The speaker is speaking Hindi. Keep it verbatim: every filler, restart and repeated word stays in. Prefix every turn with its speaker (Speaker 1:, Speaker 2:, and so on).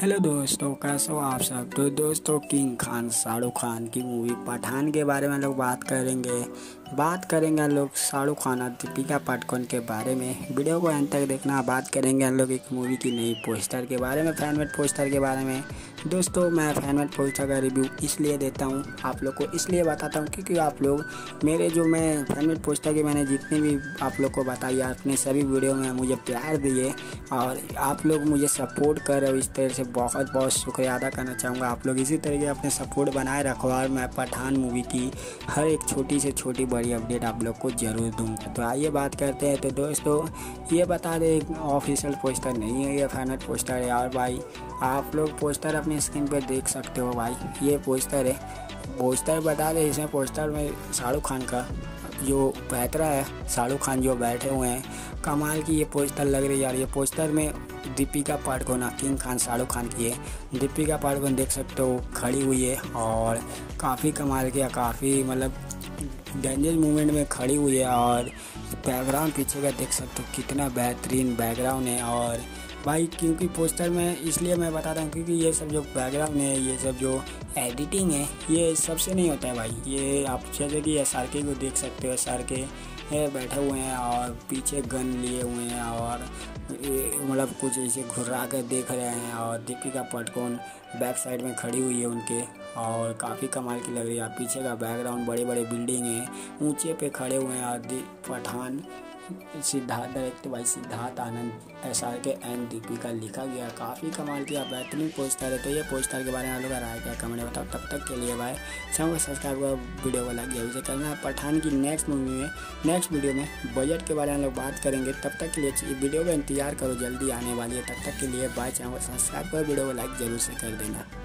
Speaker 1: हेलो दोस्तों, कैसे हो आप सब। तो दोस्तों, किंग खान शाहरुख खान की मूवी पठान के बारे में लोग बात करेंगे बात करेंगे हम लोग शाहरुख खान और दीपिका पादुकोण के बारे में। वीडियो को अंत तक देखना। बात करेंगे हम लोग एक मूवी की नई पोस्टर के बारे में, फैनमेड पोस्टर के बारे में। दोस्तों, मैं फैनमेड पोस्टर का रिव्यू इसलिए देता हूँ, आप लोग को इसलिए बताता हूँ क्योंकि आप लोग मेरे जो मैं फैनमेड पोस्टर की मैंने जितनी भी आप लोग को बताई, अपने सभी वीडियो में मुझे प्यार दिए और आप लोग मुझे सपोर्ट कर रहे हो, इस तरह से बहुत बहुत शुक्रिया अदा करना चाहूँगा। आप लोग इसी तरीके अपने सपोर्ट बनाए रखो और मैं पठान मूवी की हर एक छोटी से छोटी बड़ी अपडेट आप लोग को ज़रूर दूँगा। तो आइए बात करते हैं। तो दोस्तों, ये बता दें, ऑफिशियल पोस्टर नहीं है, ये फैनमेड पोस्टर है। और भाई, आप लोग पोस्टर अपनी स्क्रीन पर देख सकते हो। भाई, ये पोस्टर है। पोस्टर बता दें, इसमें पोस्टर में शाहरुख खान का जो पैतरा है, शाहरुख खान जो बैठे हुए हैं, कमाल की ये पोस्टर लग रही है यार। ये पोस्टर में दीपिका पादुकोण, किंग खान शाहरुख खान की है। दीपिका पादुकोण देख सकते हो खड़ी हुई है और काफ़ी कमाल की, काफ़ी मतलब डेंजर मूवमेंट में खड़ी हुई है। और बैकग्राउंड पीछे का देख सकते हो कितना बेहतरीन बैकग्राउंड है। और भाई, क्योंकि पोस्टर में इसलिए मैं बता रहा हूँ क्योंकि ये सब जो बैकग्राउंड है, ये सब जो एडिटिंग है, ये सबसे नहीं होता है भाई। ये आप जैसे कि एस आर के को देख सकते हो, एस आर के बैठे हुए हैं और पीछे गन लिए हुए हैं और मतलब कुछ ऐसे घुरा कर देख रहे हैं। और दीपिका पादुकोण बैक साइड में खड़ी हुई है उनके, और काफ़ी कमाल की लग रही है। पीछे का बैकग्राउंड बड़े बड़े बिल्डिंग है, ऊंचे पे खड़े हुए हैं। और पठान सिद्धार्थ डायरेक्ट भाई Siddharth Anand, S R K and Deepika लिखा गया। काफ़ी कमाल की बेहतरीन पोस्टर है। तो ये पोस्टर के बारे में आप लोग राय क्या कमेंट बताओ। तब तक के लिए भाई, चैनल को सब्सक्राइब करो, वीडियो को लाइक जरूर से करना। पठान की नेक्स्ट मूवी में, नेक्स्ट वीडियो में बजट के बारे में लोग बात करेंगे। तब तक के लिए वीडियो का इंतजार करो, जल्दी आने वाली है। तब तक के लिए बाय, चैनल को सब्सक्राइब करो, वीडियो को लाइक जरूर से कर देना।